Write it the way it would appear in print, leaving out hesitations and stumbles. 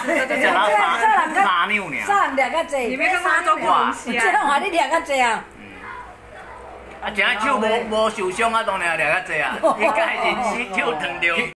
食到3两尔。 啥人掠较济？ 你没看过他做过东西这拢话你掠较济啊？ 啊，一手无受伤啊，当然掠较济啊，伊家己手疼着。